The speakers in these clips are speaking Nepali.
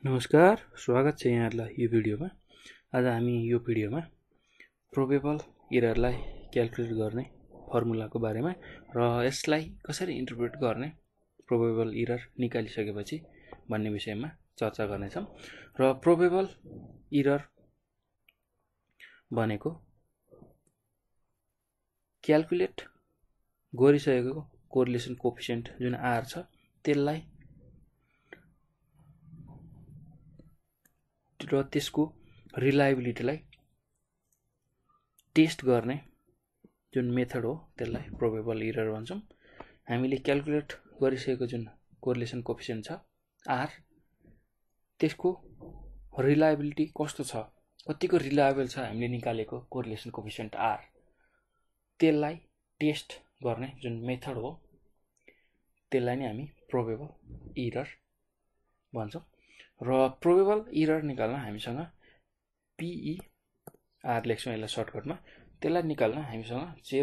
नमस्कार, स्वागत छ यहाँहरुलाई यो भिडियोमा। आज हामी यो भिडियोमा प्रोबेबल एररलाई क्याल्कुलेट गर्ने फर्मुलाको बारेमा र यसलाई कसरी इन्टरप्रेट गर्ने प्रोबेबल एरर निकालिसकेपछि भन्ने विषयमा चर्चा गर्नेछौं। र प्रोबेबल एरर भनेको क्याल्कुलेट गरिसकेको कोरिलेसन कोएफिसिएन्ट जुन R छ त्यसलाई र त्यसको रिलायबिलिटीलाई टेस्ट गर्ने जुन मेथड हो त्यसलाई प्रोबेबल एरर भन्छौं। हामीले क्याल्कुलेट गरिसकेको जुन कोरिलेसन कोएफिसिएन्ट छ R त्यसको रिलायबिलिटी कस्तो छ, कतिको रिलायबल छ हामीले निकालेको कोरिलेसन कोएफिसिएन्ट R त्यसलाई टेस्ट गर्ने जुन मेथड हो त्यसलाई नै हामी प्रोबेबल एरर भन्छौं। र प्रोबेबल एरर निकाल्न हामीसँग PER लेख्छौं यसलाई सर्टकटमा। त्यसलाई निकाल्न हामीसँग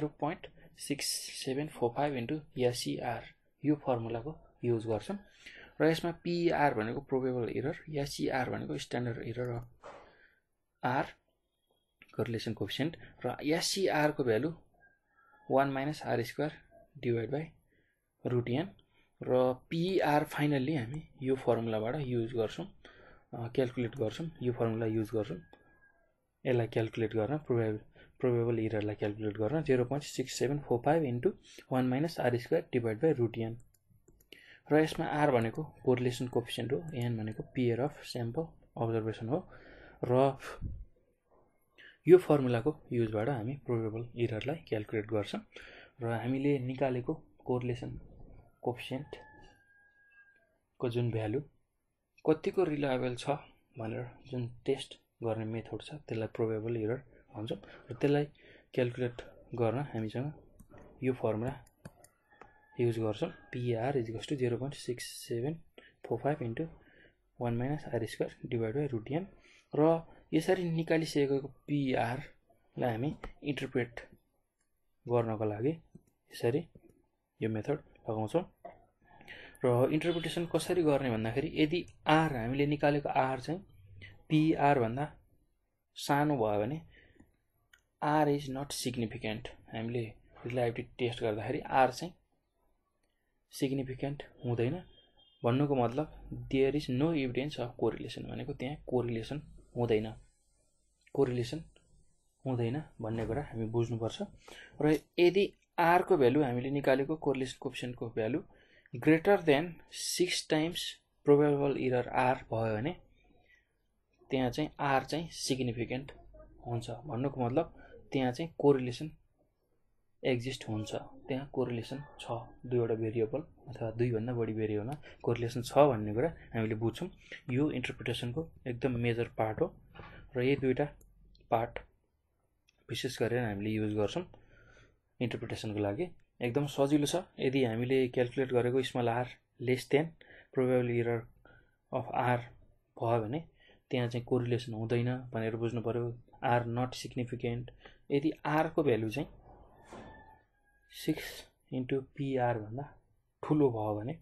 0.6745 इन्टु SER यो फर्मुलाको युज गर्छौं। र यसमा PER भनेको प्रोबेबल एरर, SER भनेको स्ट्यान्डर्ड एरर हो, R कोरिलेसन कोएफिसिएन्ट र SER को value 1 - R² divide by √n र PER फाइनली हामी यो फर्मुलाबाट युज गर्छौं, क्याल्कुलेट गर्छौं। यो फर्मुला युज गर्छौं यसलाई क्याल्कुलेट गर्न, प्रोबेबल एररलाई क्याल्कुलेट गर्न 0.6745 into 1 - R² divide by √n। र यसमा R भनेको कोरिलेसन कोएफिसिएन्ट हो, n भनेको पेयर अफ स्याम्पल अब्जर्भेसन हो। र यो फर्मुलाको युजबाट हामी प्रोबेबल एररलाई क्याल्कुलेट गर्छौं। र हामीले निकालेको कोरिलेसन कोएफिसिएन्ट को जुन भ्यालु कतिको रिलायबल छ भनेर जुन टेस्ट गर्ने मेथड छ त्यसलाई प्रोबेबल एरर भन्छौं। र त्यसलाई क्याल्कुलेट गर्न हामीसँग यो फर्मुला युज गर्छौं, PER = 0.6745 into 1 - R² divide by √n। र यसरी निकालिसकेको PER लाई हामी इन्टरप्रेट गर्नको लागि यसरी यो मेथड लगाउँछौं। र इन्टरप्रिटेसन कसरी गर्ने भन्दाखेरि यदि R हामीले निकालेको R चाहिँ PER भन्दा सानो भयो भने R इज नट सिग्निफिकेन्ट। हामीले रिलायबिलिटी टेस्ट गर्दाखेरि R चाहिँ सिग्निफिकेन्ट हुँदैन। भन्नुको मतलब there is no evidence of correlation, भनेको त्यहाँ कोरिलेसन हुँदैन भन्ने कुरा हामी बुझ्नुपर्छ। र यदि R को भ्यालु हामीले निकालेको कोरिलेसन कोएफिसिएन्टको value greater than 6 times probable error R भयो भने त्यहाँ चाहिँ R चाहिँ सिग्निफिकेन्ट हुन्छ। भन्नुको मतलब त्यहाँ चाहिँ कोरिलेसन एक्जिस्ट हुन्छ, त्यहाँ कोरिलेसन छ, दुईवटा भेरिएबल अथवा दुई भन्दा बढी भेरिएबलमा कोरिलेसन छ भन्ने कुरा हामीले बुझ्छौं। यो इन्टरप्रिटेसनको एकदम मेजर पार्ट हो र यी दुईटा पार्ट विशेष गरेर हामीले युज गर्छौं इन्टरप्रिटेसनको लागि। एकदम सजिलो छ। यदि हामीले क्याल्कुलेट गरेको small r less than probable error of R भयो भने त्यहाँ चाहिँ कोरिलेसन हुँदैन भनेर बुझ्नु पर्यो। R not significant. यदि R को भ्यालु चाहिँ 6 इन्टु PER भन्दा ठुलो भयो भने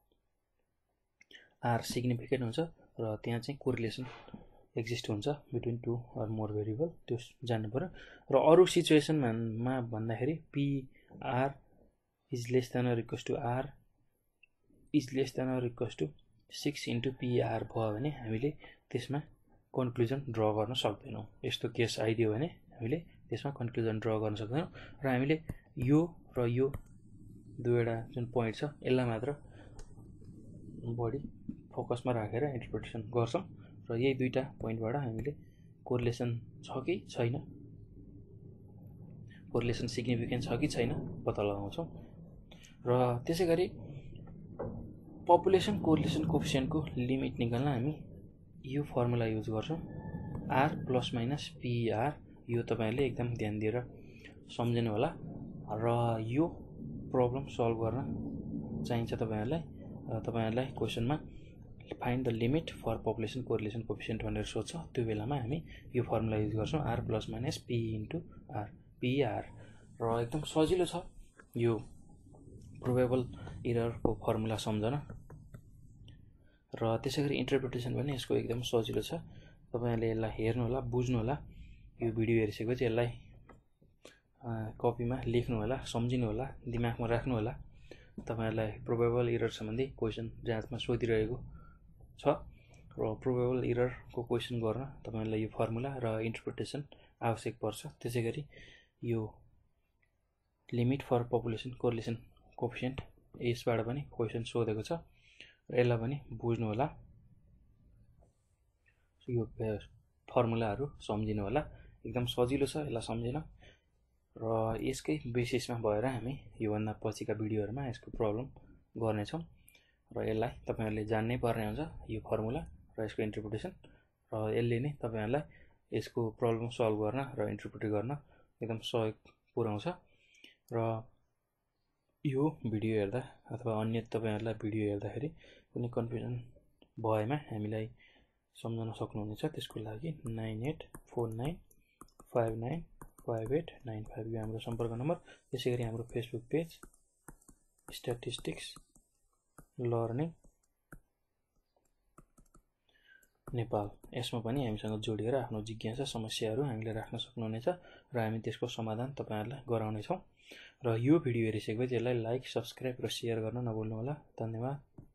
R सिग्निफिकेन्ट हुन्छ र त्यहाँ चाहिँ कोरिलेसन एक्जिस्ट हुन्छ between two or more variable, त्यो जान्नु पर्यो। र अरु सिचुएसनमा भन्दाखेरि PER is less than or equals to R is less than or equals to 6 into PER भयो भने हामीले त्यसमा कन्क्लुजन ड्र गर्न सक्दैनौं। यस्तो केस आइदियो भने हामीले त्यसमा कन्क्लुजन ड्र गर्न सक्दैनौं। र हामीले यो र यो दुईवटा जुन पोइन्ट छ यसलाई मात्र बढी फोकसमा राखेर इन्टरप्रिटेसन गर्छौं। र यही दुईटा पोइन्टबाट हामीले कोरिलेसन छ कि छैन, कोरिलेसन सिग्निफिकेन्ट छ कि छैन पत्ता लगाउँछौं। र त्यसैगरी पपुलेसन कोरिलेसन कोएफिसिएन्टको लिमिट निकाल्न हामी यो फर्मुला युज गर्छौं, R ± PER। यो तपाईहरुले एकदम ध्यान दिएर सम्झिनु होला। र यो प्रब्लम सल्भ गर्न चाहिन्छ तपाईहरुलाई। तपाईहरुलाई क्वेशनमा find the limit for population correlation coefficient भनेर सोध्छ, त्यो बेलामा हामी यो फर्मुला युज गर्छौं, R ± P इन्टु PER। र एकदम सजिलो छ यो प्रोबेबल एररको फर्मुला सम्झन। र त्यसैगरी इन्टरप्रिटेसन पनि यसको एकदम सजिलो छ। तपाईहरुले यसलाई हेर्नु होला, बुझ्नु होला। यो भिडियो हेरिसकेपछि यसलाई कपीमा लेख्नु होला, सम्झिनु होला, दिमागमा राख्नु होला। तपाईहरुलाई प्रोबेबल एरर सम्बन्धी क्वेशन जाँचमा सोधिरहेको छ र प्रोबेबल एरर को क्वेशन गर्न तपाईहरुलाई यो फर्मुला र इन्टरप्रिटेसन आवश्यक पर्छ। त्यसैगरी यो limit for population correlation coefficient यसबाट पनि क्वेशन सोधेको छ र यसलाई पनि बुझ्नु होला। यो फर्मुलाहरु सम्झिनु होला, एकदम सजिलो छ यसलाई सम्झिन र यसकै बेसिसमा भएर हामी यो भन्दा पछिका भिडियोहरुमा यसको प्रब्लम गर्ने छौं र यसलाई तपाईहरुले जान्नै पर्ने हुन्छ यो फर्मुला र यसको इन्टरप्रिटेसन र यसले नै तपाईहरुलाई यसको प्रब्लम सल्भ गर्न र इन्टरप्रिट गर्न एकदम सहयोग पुर्याउँछ र यो भिडियो हेर्दा अथवा अन्य तपाईहरुलाई भिडियो हेर्दाखेरि कुनै कन्फ्युजन भएमा हामीलाई सम्झाउन सक्नुहुनेछ। त्यसको लागि 9849595895 यो हाम्रो सम्पर्क नम्बर। त्यसैगरी हाम्रो Facebook page statistics learning Nepal, यसमा पनि हामीसँग जोडिएर आफ्नो जिज्ञासा समस्याहरू हामीले राख्न सक्नुहुनेछ र हामी त्यसको समाधान तपाईहरुलाई गराउने छौं। र यो भिडियो हेरिसकेपछि यसलाई लाइक, सब्स्क्राइब र शेयर गर्न नभुल्नु होला। धन्यवाद।